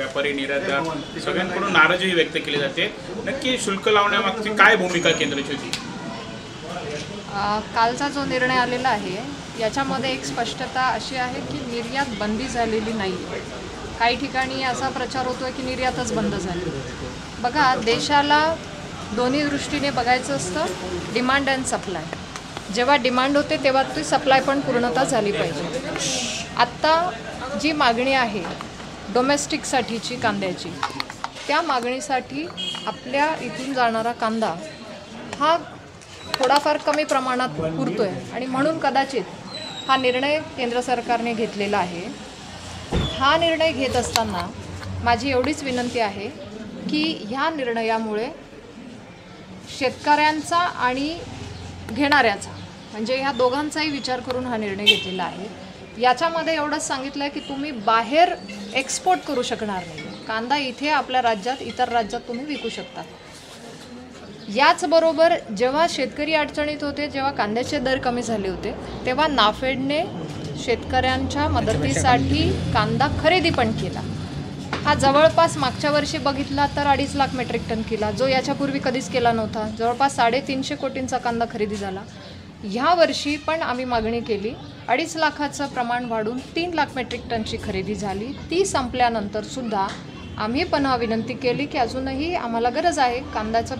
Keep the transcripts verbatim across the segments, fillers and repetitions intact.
व्यापारी निर्यातदार सगळ्यांकडून नाराजी व्यक्त केली जाते। नक्की शुल्क लावण्यामागची काय भूमिका केंद्राची होती? कालचा जो निर्णय आलेला आहे याच्यामध्ये एक स्पष्टता अशी आहे की निर्यात बंदी झालेली नाही। काही ठिकाणी असा प्रचार होतोय की निर्यातच बंद झाली। बघा, देशाला दोन्ही दृष्टीने बघायचं असतं, डिमांड अँड सप्लाय। जेव्हा डिमांड होते तेव्हा ती सप्लाय पण पूर्णतः झाली पाहिजे। आत्ता जी मागणी आहे डोमेस्टिकसाठीची कांद्याची, त्या मागणीसाठी आपल्या इथून जाणारा कांदा हा थोडाफार कमी प्रमाणात पुरतोय आणि म्हणून कदाचित हा निर्णय केंद्र सरकारने घेतलेला आहे। हा निर्णय घेत असताना माझी एवढीच विनंती आहे की ह्या निर्णयामुळे शेतकऱ्यांचा आणि घेणाऱ्याचा म्हणजे ह्या दोघांचाही विचार करून हा निर्णय घेतलेला आहे। याच्यामध्ये एवढंच सांगितलं आहे की तुम्ही बाहेर एक्सपोर्ट करू शकणार नाही, कांदा इथे आपल्या राज्यात इतर राज्यात तुम्ही विकू शकता। याचबरोबर जेव्हा शेतकरी अडचणीत होते, जेव्हा कांद्याचे दर कमी झाले होते, तेव्हा नाफेडने शेतकऱ्यांच्या मदतीसाठी कांदा खरेदी पण केला। हा जवळपास मागच्या वर्षी बघितला तर अडीच लाख मेट्रिक टन केला, जो याच्यापूर्वी कधीच केला नव्हता। जवळपास साडेतीनशे कोटींचा कांदा खरेदी झाला। ह्या वर्षी पण आम्ही मागणी केली, अडीच लाखाचं प्रमाण वाढून तीन लाख मेट्रिक टनची खरेदी झाली। ती संपल्यानंतर सुद्धा आम्ही पुन्हा विनंती केली की अजूनही आम्हाला गरज आहे, कांद्याचं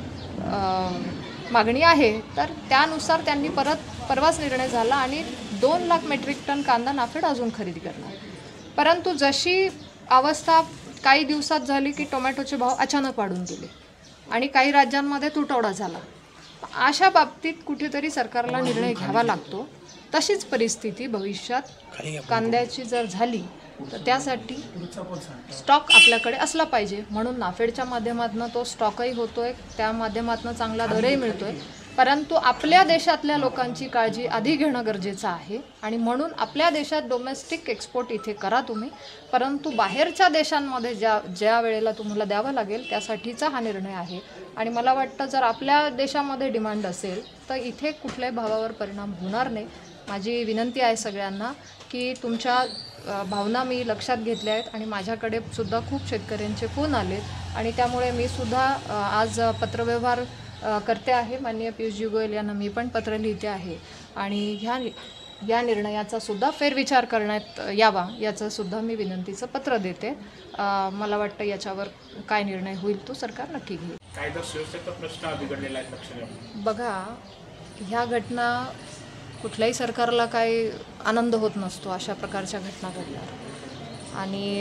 मागणी आहे। तर त्यानुसार त्यांनी परत परवाच निर्णय झाला आणि दोन लाख मेट्रिक टन कांदा नाफेड अजून खरेदी करणार। परंतु जशी अवस्था काही दिवसात झाली की टोमॅटोचे भाव अचानक वाढून गेले आणि काही राज्यांमध्ये तुटवडा झाला। अशा बाबतीत कुठेतरी सरकारला निर्णय घ्यावा लागतो। तशीच परिस्थिती भविष्यात कांद्याची जर झाली तर त्यासाठी स्टॉक आपल्याकडे असला पाहिजे, म्हणून नाफेडच्या माध्यमातून तो स्टॉकही होतोय, त्या माध्यमातून चांगला दरही मिळतोय। परंतु आपल्या देशातल्या लोकांची काळजी आधी घेणं गरजेचं आहे आणि म्हणून आपल्या देशात डोमेस्टिक एक्सपोर्ट इथे करा तुम्ही, परंतु बाहेरच्या देशांमध्ये ज्या ज्या वेळेला तुम्हाला द्यावं लागेल त्यासाठीचा हा निर्णय आहे। आणि मला वाटतं जर आपल्या देशामध्ये डिमांड असेल तर इथे कुठल्याही भावावर परिणाम होणार नाही। माझी विनंती आहे सगळ्यांना की तुमच्या भावना मी लक्षात घेतल्या आहेत आणि माझ्याकडे सुद्धा खूप शेतकऱ्यांचे फोन आलेत आणि त्यामुळे मी सुद्धा आज पत्रव्यवहार करते आहे। माननीय पियुषजी गोयल यांना मी पण पत्र लिहिते आहे आणि ह्या या निर्णयाचा सुद्धा फेरविचार करण्यात यावा याचं सुद्धा मी विनंतीचं पत्र देते। मला वाटतं याच्यावर काय निर्णय होईल तो सरकार नक्की घेईल। कायदा सुव्यवस्थेचा प्रश्न बिघडलेला आहे पक्षाला। बघा, ह्या घटना कुठल्याही सरकारला काही आनंद होत नसतो अशा प्रकारच्या घटना घडल्यावर, आणि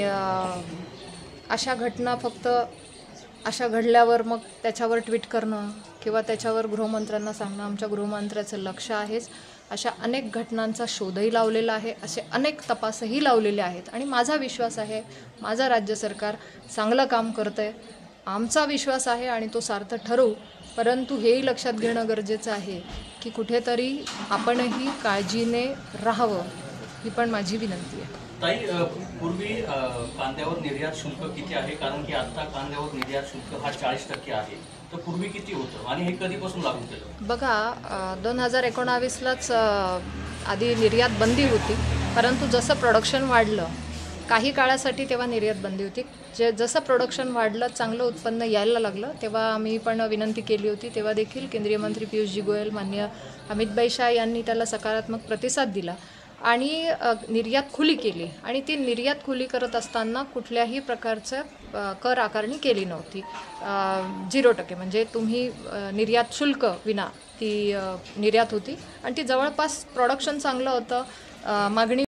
अशा घटना फक्त अशा घडल्यावर मग त्याच्यावर ट्विट करणं किंवा त्याच्यावर गृहमंत्र्यांना सांगणं, आमच्या गृहमंत्र्याचं लक्ष आहेच। अशा अनेक घटनांचा शोधही लावलेला आहे, असे अनेक तपासही लावलेले आहेत आणि माझा विश्वास आहे माझं राज्य सरकार चांगलं काम करतं आहे। आमचा विश्वास आहे आणि तो सार्थ ठरवू, परंतु हेही लक्षात घेणं गरजेचं आहे की कुठेतरी आपणही काळजीने राहावं, ही पण माझी विनंती आहे। ताई, पूर्वी कांद्यावर निर्यात शुल्क किती आहे? कारण की आता कांद्यावर निर्यात शुल्क हा चाळीस टक्के आहे, तर पूर्वी किती होतं आणि हे कधीपासून लागू केलं? बघा, दोन हजार एकोणावीसलाच आधी निर्यात बंदी होती, परंतु जसं प्रोडक्शन वाढलं काही काळासाठी तेव्हा निर्यात बंदी होती। जे जसं प्रोडक्शन वाढलं, चांगलं उत्पन्न यायला लागलं, तेव्हा आम्ही पण विनंती केली होती। तेव्हा देखील केंद्रीय मंत्री पियुषजी गोयल, माननीय अमितभाई शाह यांनी त्याला सकारात्मक प्रतिसाद दिला आणि निर्यात खुली केली आणि ती निर्यात खुली करत असताना कुठल्याही प्रकारचं कर आकारणी केली नव्हती। झिरो टक्के म्हणजे तुम्ही निर्यात शुल्क विना ती निर्यात होती आणि ती जवळपास प्रोडक्शन चांगलं होतं, मागणी